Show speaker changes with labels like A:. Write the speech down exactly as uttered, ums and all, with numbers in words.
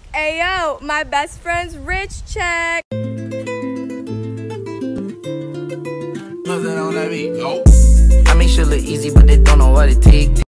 A: Ayo, my best friend's rich check.
B: I make shit look easy, but they don't know what it take.